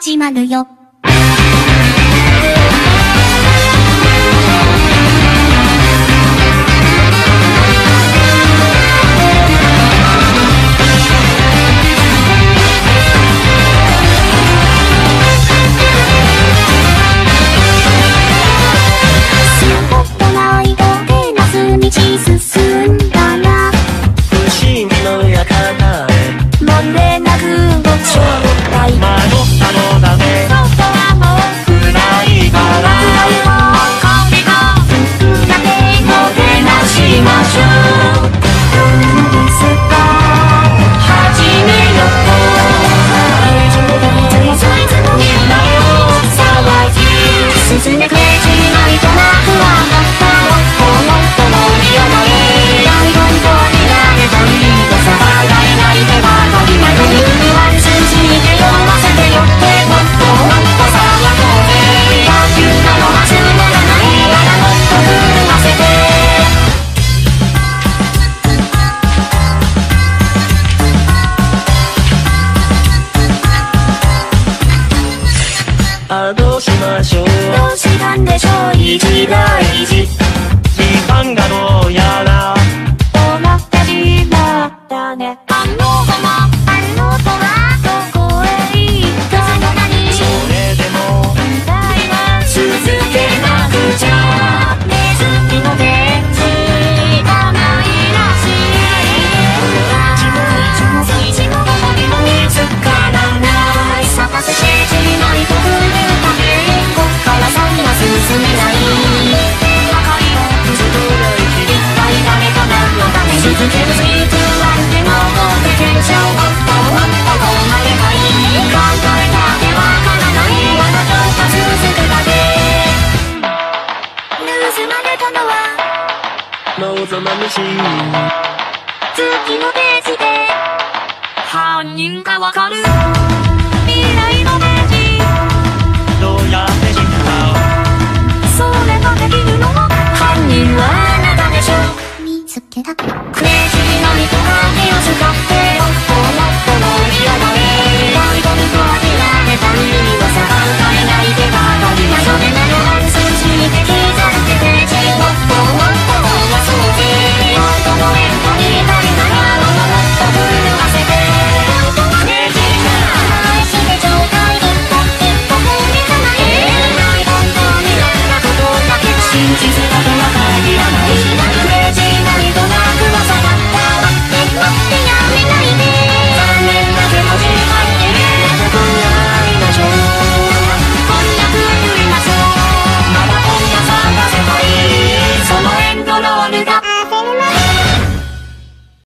始まるよ。進んだら不思議の館へ漏れなくご招待。 迷ったのだね。 外はもう暗いから風が吹くなでもてなしましょう。いつか始めよう。いつもみんなを騒ぎ進んでくれじないとな不安だった。この人も見やない大本当になればいいとさ。考えないでばかりなのに不安信じて読ませてよってもっともっとさやこうぜ。野球なのはつまらないならもっと震わせて。 どうしましょう。 どうしたんでしょう。 一大事時間がどうやら終わってしまったね。あの子はどこへ行ったのかに。 それでも歌いは続けなくちゃ。ネズミの電池がないらしい。いつもどこにも見つからない。探せしないと来るだけ。こっから先は進めない。明かりをつぶる一体誰と何のため続けるスイーツはでも経験者をもっともっとこうなればいい。考えたってわからないまだちょっと続くだけ。盗まれたのは望まぬし次のページで犯人がわかる。未来のページどうやって知ったそれができるのも犯人はあなたでしょ。見つけたクレイジーな人が手を使ってもっともっと盛り上がれ。大ゴルフは見られた意味はさ考えないでばかりな。それなら安心して刻んでページもっともっと増やそうぜ。本当のエントリー誰ならもっと震わせて。クレイジーな愛してちょうだい一歩一歩踏みたまえない。本当になんだことだけど真実だとは限らない。